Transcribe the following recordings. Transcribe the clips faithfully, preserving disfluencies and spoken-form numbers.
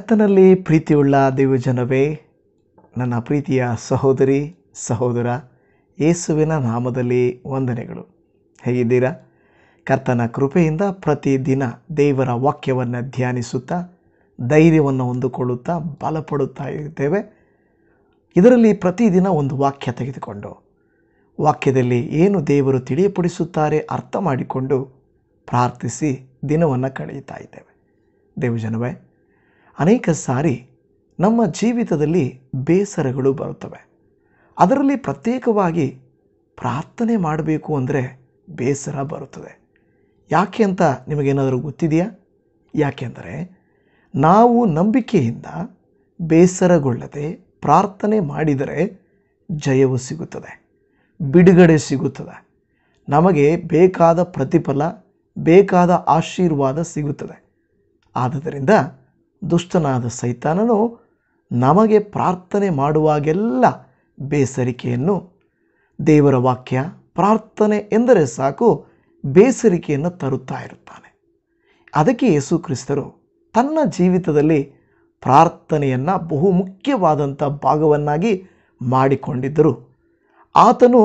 ಕರ್ತನಲ್ಲಿ ಪ್ರೀತಿಯುಳ್ಳ ದೇವಜನವೇ, ನನ್ನ ಪ್ರೀತಿಯ ಸಹೋದರಿ ಸಹೋದರ, ಯೇಸುವಿನ ನಾಮದಲ್ಲಿ ವಂದನೆಗಳು. ಹೇಗಿದ್ದೀರಾ? ಕರ್ತನ ಕೃಪೆಯಿಂದ ಪ್ರತಿದಿನ ದೇವರ ವಾಕ್ಯವನ್ನು ಧ್ಯಾನಿಸುತ್ತಾ ಧೈರ್ಯವನ್ನು ಹೊಂದಿಕೊಳ್ಳುತ್ತಾ ಬಲಪಡುತ್ತಾ ಇರ್ತೇವೆ. ಇದರಲ್ಲಿ ಪ್ರತಿದಿನ ಒಂದು ವಾಕ್ಯ ತೆಗೆದುಕೊಂಡು ವಾಕ್ಯದಲ್ಲಿ ಏನು ದೇವರು ತಿಳಿಯಪಡಿಸುತ್ತಾರೆ ಅರ್ಥ ಮಾಡಿಕೊಂಡು ಪ್ರಾರ್ಥಿಸಿ ದಿನವನ್ನು ಕಳೆಯುತ್ತಾ ಇದ್ದೇವೆ. ದೇವಜನವೇ, ಅನೇಕ ಸಾರಿ ನಮ್ಮ ಜೀವಿತದಲ್ಲಿ ಬೇಸರಗಳು ಬರುತ್ತವೆ. ಅದರಲ್ಲಿ ಪ್ರತ್ಯೇಕವಾಗಿ ಪ್ರಾರ್ಥನೆ ಮಾಡಬೇಕು ಅಂದರೆ ಬೇಸರ ಬರುತ್ತದೆ. ಯಾಕೆ ಅಂತ ನಿಮಗೇನಾದರೂ ಗೊತ್ತಿದೆಯಾ? ಯಾಕೆಂದರೆ ನಾವು ನಂಬಿಕೆಯಿಂದ ಬೇಸರಗೊಳ್ಳದೆ ಪ್ರಾರ್ಥನೆ ಮಾಡಿದರೆ ಜಯವು ಸಿಗುತ್ತದೆ, ಬಿಡುಗಡೆ ಸಿಗುತ್ತದೆ, ನಮಗೆ ಬೇಕಾದ ಪ್ರತಿಫಲ, ಬೇಕಾದ ಆಶೀರ್ವಾದ ಸಿಗುತ್ತದೆ. ಆದುದರಿಂದ ದುಷ್ಟನಾದ ಸೈತಾನನು ನಮಗೆ ಪ್ರಾರ್ಥನೆ ಮಾಡುವಾಗೆಲ್ಲ ಬೇಸರಿಕೆಯನ್ನು, ದೇವರ ವಾಕ್ಯ ಪ್ರಾರ್ಥನೆ ಎಂದರೆ ಸಾಕು ಬೇಸರಿಕೆಯನ್ನು ತರುತ್ತಾ ಇರುತ್ತಾನೆ. ಅದಕ್ಕೆ ಯೇಸು ಕ್ರಿಸ್ತರು ತನ್ನ ಜೀವಿತದಲ್ಲಿ ಪ್ರಾರ್ಥನೆಯನ್ನು ಬಹು ಮುಖ್ಯವಾದಂಥ ಭಾಗವನ್ನಾಗಿ ಮಾಡಿಕೊಂಡಿದ್ದರು. ಆತನು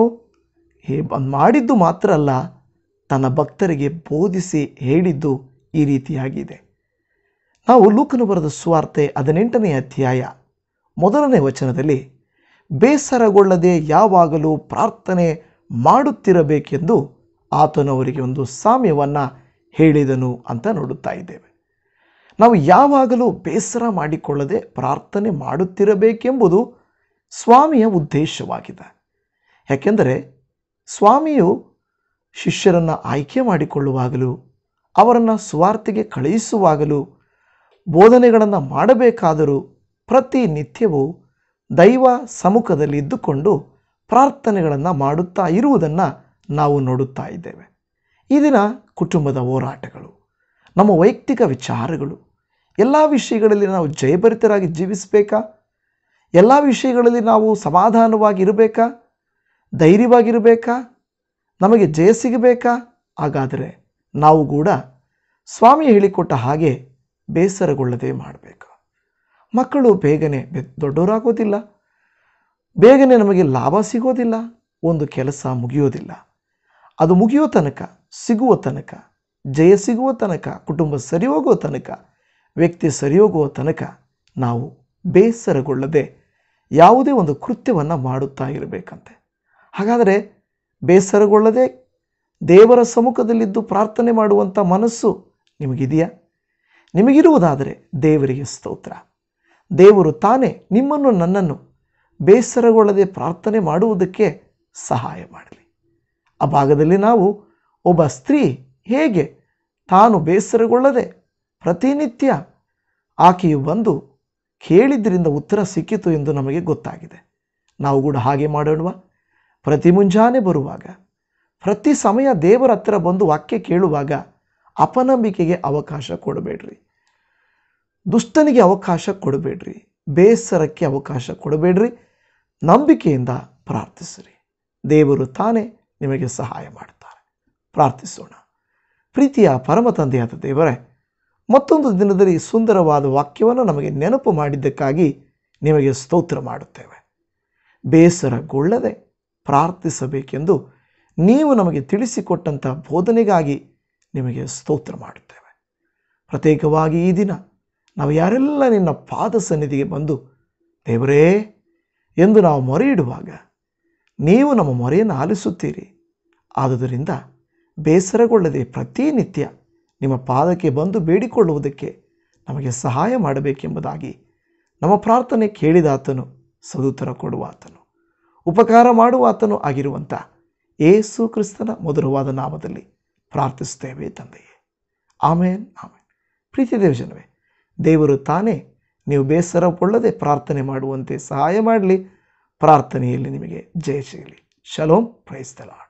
ಮಾಡಿದ್ದು ಮಾತ್ರ ಅಲ್ಲ, ತನ್ನ ಭಕ್ತರಿಗೆ ಬೋಧಿಸಿ ಹೇಳಿದ್ದು ಈ ರೀತಿಯಾಗಿದೆ. ನಾವು ಲೂಕನು ಬರೆದ ಸುವಾರ್ತೆ ಹದಿನೆಂಟನೇ ಅಧ್ಯಾಯ ಮೊದಲನೇ ವಚನದಲ್ಲಿ ಬೇಸರಗೊಳ್ಳದೆ ಯಾವಾಗಲೂ ಪ್ರಾರ್ಥನೆ ಮಾಡುತ್ತಿರಬೇಕೆಂದು ಆತನು ಅವರಿಗೆ ಒಂದು ಸಾಮ್ಯವನ್ನು ಹೇಳಿದನು ಅಂತ ನೋಡುತ್ತಾ ಇದ್ದೇವೆ. ನಾವು ಯಾವಾಗಲೂ ಬೇಸರ ಮಾಡಿಕೊಳ್ಳದೆ ಪ್ರಾರ್ಥನೆ ಮಾಡುತ್ತಿರಬೇಕೆಂಬುದು ಸ್ವಾಮಿಯ ಉದ್ದೇಶವಾಗಿದೆ. ಯಾಕೆಂದರೆ ಸ್ವಾಮಿಯು ಶಿಷ್ಯರನ್ನು ಆಯ್ಕೆ ಮಾಡಿಕೊಳ್ಳುವಾಗಲೂ, ಅವರನ್ನು ಸುವಾರ್ತೆಗೆ ಕಳುಹಿಸುವಾಗಲೂ, ಬೋಧನೆಗಳನ್ನು ಮಾಡಬೇಕಾದರೂ ಪ್ರತಿನಿತ್ಯವೂ ದೈವ ಸಮ್ಮುಖದಲ್ಲಿ ಇದ್ದುಕೊಂಡು ಪ್ರಾರ್ಥನೆಗಳನ್ನು ಮಾಡುತ್ತಾ ಇರುವುದನ್ನು ನಾವು ನೋಡುತ್ತಾ ಇದ್ದೇವೆ. ಈ ದಿನ ಕುಟುಂಬದ ಹೋರಾಟಗಳು, ನಮ್ಮ ವೈಯಕ್ತಿಕ ವಿಚಾರಗಳು, ಎಲ್ಲ ವಿಷಯಗಳಲ್ಲಿ ನಾವು ಜಯಭರಿತರಾಗಿ ಜೀವಿಸಬೇಕಾ? ಎಲ್ಲ ವಿಷಯಗಳಲ್ಲಿ ನಾವು ಸಮಾಧಾನವಾಗಿ ಇರಬೇಕಾ? ಧೈರ್ಯವಾಗಿರಬೇಕಾ? ನಮಗೆ ಜಯ ಸಿಗಬೇಕಾ? ಹಾಗಾದರೆ ನಾವು ಕೂಡ ಸ್ವಾಮಿ ಹೇಳಿಕೊಟ್ಟ ಹಾಗೆ ಬೇಸರಗೊಳ್ಳದೆ ಮಾಡಬೇಕು. ಮಕ್ಕಳು ಬೇಗನೆ ದೊಡ್ಡವರಾಗೋದಿಲ್ಲ, ಬೇಗನೆ ನಮಗೆ ಲಾಭ ಸಿಗೋದಿಲ್ಲ, ಒಂದು ಕೆಲಸ ಮುಗಿಯೋದಿಲ್ಲ. ಅದು ಮುಗಿಯೋ ತನಕ, ಸಿಗುವ ತನಕ, ಜಯ ಸಿಗುವ ತನಕ, ಕುಟುಂಬ ಸರಿ ಹೋಗುವ ತನಕ, ವ್ಯಕ್ತಿ ಸರಿ ಹೋಗುವ ತನಕ ನಾವು ಬೇಸರಗೊಳ್ಳದೆ ಯಾವುದೇ ಒಂದು ಕೃತ್ಯವನ್ನು ಮಾಡುತ್ತಾ ಇರಬೇಕಂತೆ. ಹಾಗಾದರೆ ಬೇಸರಗೊಳ್ಳದೆ ದೇವರ ಸಮ್ಮುಖದಲ್ಲಿದ್ದು ಪ್ರಾರ್ಥನೆ ಮಾಡುವಂಥ ಮನಸ್ಸು ನಿಮಗಿದೆಯಾ? ನಿಮಗಿರುವುದಾದರೆ ದೇವರಿಗೆ ಸ್ತೋತ್ರ. ದೇವರು ತಾನೇ ನಿಮ್ಮನ್ನು ನನ್ನನ್ನು ಬೇಸರಗೊಳ್ಳದೆ ಪ್ರಾರ್ಥನೆ ಮಾಡುವುದಕ್ಕೆ ಸಹಾಯ ಮಾಡಲಿ. ಆ ಭಾಗದಲ್ಲಿ ನಾವು ಒಬ್ಬ ಸ್ತ್ರೀ ಹೇಗೆ ತಾನು ಬೇಸರಗೊಳ್ಳದೆ ಪ್ರತಿನಿತ್ಯ ಆಕೆಯು ಬಂದು ಕೇಳಿದ್ದರಿಂದ ಉತ್ತರ ಸಿಕ್ಕಿತು ಎಂದು ನಮಗೆ ಗೊತ್ತಾಗಿದೆ. ನಾವು ಕೂಡ ಹಾಗೆ ಮಾಡೋಣವಾ? ಪ್ರತಿ ಮುಂಜಾನೆ ಬರುವಾಗ, ಪ್ರತಿ ಸಮಯ ದೇವರ ಹತ್ತಿರ ಬಂದು ವಾಕ್ಯ ಕೇಳುವಾಗ ಅಪನಂಬಿಕೆಗೆ ಅವಕಾಶ ಕೊಡಬೇಡ್ರಿ, ದುಷ್ಟನಿಗೆ ಅವಕಾಶ ಕೊಡಬೇಡ್ರಿ, ಬೇಸರಕ್ಕೆ ಅವಕಾಶ ಕೊಡಬೇಡ್ರಿ. ನಂಬಿಕೆಯಿಂದ ಪ್ರಾರ್ಥಿಸಿರಿ, ದೇವರು ತಾನೇ ನಿಮಗೆ ಸಹಾಯ ಮಾಡುತ್ತಾರೆ. ಪ್ರಾರ್ಥಿಸೋಣ. ಪ್ರೀತಿಯ ಪರಮ ತಂದೆಯಾದ ದೇವರೇ, ಮತ್ತೊಂದು ದಿನದಲ್ಲಿ ಸುಂದರವಾದ ವಾಕ್ಯವನ್ನು ನಮಗೆ ನೆನಪು ಮಾಡಿದ್ದಕ್ಕಾಗಿ ನಿಮಗೆ ಸ್ತೋತ್ರ ಮಾಡುತ್ತೇವೆ. ಬೇಸರಗೊಳ್ಳದೆ ಪ್ರಾರ್ಥಿಸಬೇಕೆಂದು ನೀವು ನಮಗೆ ತಿಳಿಸಿಕೊಟ್ಟಂಥ ಬೋಧನೆಗಾಗಿ ನಿಮಗೆ ಸ್ತೋತ್ರ ಮಾಡುತ್ತೇವೆ. ಪ್ರತ್ಯೇಕವಾಗಿ ಈ ದಿನ ನಾವು ಯಾರೆಲ್ಲ ನಿನ್ನ ಪಾದ ಸನ್ನಿಧಿಗೆ ಬಂದು ದೇವರೇ ಎಂದು ನಾವು ಮೊರೆ ಇಡುವಾಗ ನೀವು ನಮ್ಮ ಮೊರೆಯನ್ನು ಆಲಿಸುತ್ತೀರಿ. ಆದುದರಿಂದ ಬೇಸರಗೊಳ್ಳದೆ ಪ್ರತಿನಿತ್ಯ ನಿಮ್ಮ ಪಾದಕ್ಕೆ ಬಂದು ಬೇಡಿಕೊಳ್ಳುವುದಕ್ಕೆ ನಮಗೆ ಸಹಾಯ ಮಾಡಬೇಕೆಂಬುದಾಗಿ ನಮ್ಮ ಪ್ರಾರ್ಥನೆ ಕೇಳಿದಾತನು, ಸದುತ್ತರ ಕೊಡುವಾತನು, ಉಪಕಾರ ಮಾಡುವಾತನು ಆಗಿರುವಂಥ ಯೇಸು ಕ್ರಿಸ್ತನ ಮಧುರವಾದ ನಾಮದಲ್ಲಿ ಪ್ರಾರ್ಥಿಸುತ್ತೇವೆ ತಂದೆಯೇ. ಆಮೇನ್, ಆಮೇನ್. ಪ್ರೀತಿ ದೇವಜನವೇ, ದೇವರು ತಾನೇ ನೀವು ಬೇಸರಗೊಳ್ಳದೆ ಪ್ರಾರ್ಥನೆ ಮಾಡುವಂತೆ ಸಹಾಯ ಮಾಡಲಿ. ಪ್ರಾರ್ಥನೆಯಲ್ಲಿ ನಿಮಗೆ ಜಯ ಸಿಗಲಿ. ಶಲೋಮ್. Praise the lord.